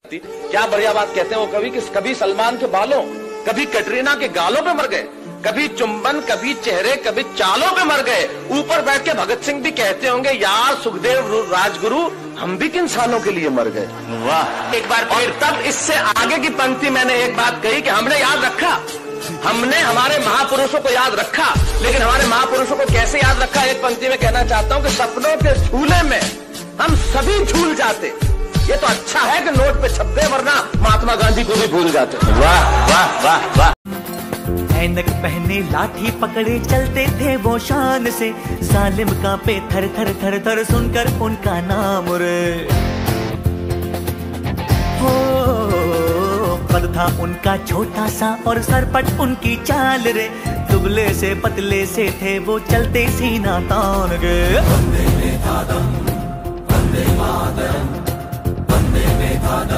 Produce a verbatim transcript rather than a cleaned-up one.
क्या बढ़िया बात कहते हैं वो कवि कि कभी सलमान के बालों, कभी कटरीना के गालों पे मर गए, कभी चुंबन, कभी चेहरे, कभी चालों पे मर गए। ऊपर बैठ के भगत सिंह भी कहते होंगे यार सुखदेव राजगुरु हम भी किन सालों के लिए मर गए। वाह। एक बार फिर तब इससे आगे की पंक्ति मैंने एक बात कही कि हमने याद रखा, हमने हमारे महापुरुषों को याद रखा, लेकिन हमारे महापुरुषों को कैसे याद रखा। एक पंक्ति में कहना चाहता हूं कि सपनों के झूले में हम सभी झूल जाते। ये तो अच्छा है कि नोट पे छप गए, वरना महात्मा गांधी को भी भूल जाते। वाह वाह वाह वाह। ऐनक पहने लाठी पकड़े चलते थे वो शान से, जालिम कांपे थर थर थर थर सुनकर उनका नाम रे। हो कद था उनका छोटा सा और सरपट उनकी चाल रे, दुबले से पतले से थे वो चलते सीना तान गे। वंदे मातरम, वंदे मातरम, वंदे मातरम।